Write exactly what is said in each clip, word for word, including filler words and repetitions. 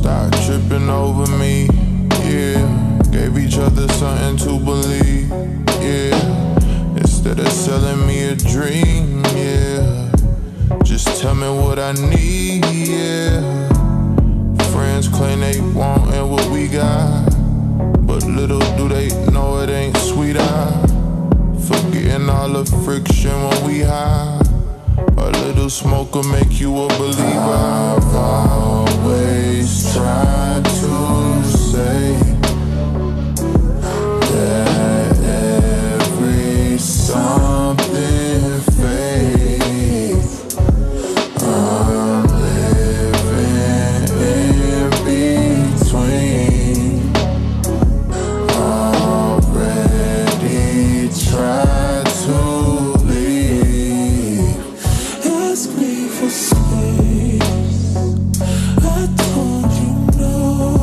Stop tripping over me, yeah. Gave each other something to believe, yeah. Instead of selling me a dream, yeah. Just tell me what I need, yeah. Friends claim they wantin' what we got, but little do they know it ain't sweet. I forgetting all the friction when we high. A little smoke will make you a believer. I've always tried to say that every something fades. I'm living in between. Already tried to leave. Ask me for space. I told you no.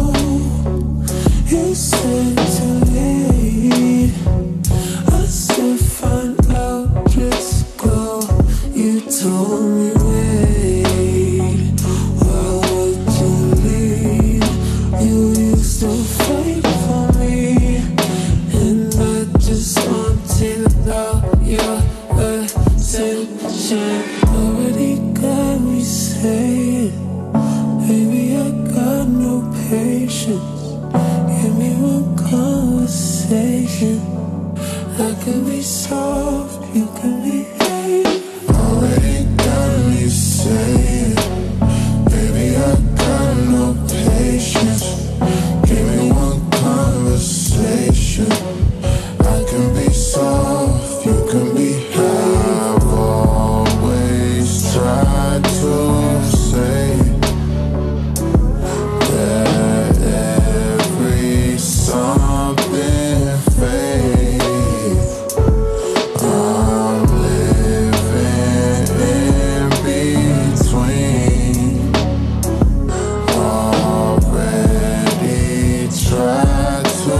You said to leave. I said find out, just go. You told me wait. Why would you leave? You used to fight for me, and I just wanted all your attention. Already got me saying, baby, I got no patience. Give me one conversation. I can be soft, you can be hate. Already got me saying, baby, I got no patience. Give me one conversation. I can be soft, you can be hate. I've always tried to say that every something fades. I'm living in between. Already tried to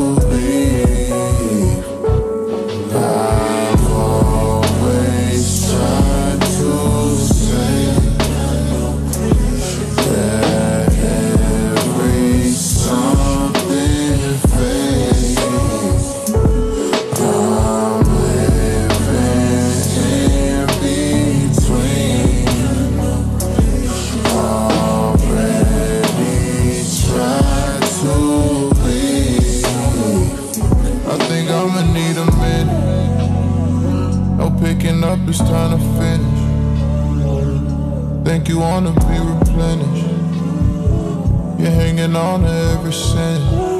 leave. I've always tried to say that every something fades. I'm living in between. Already tried to leave. I think I'ma need a minute. No picking up, it's time to finish. Think you wanna be replenished. You're hanging on to every cent.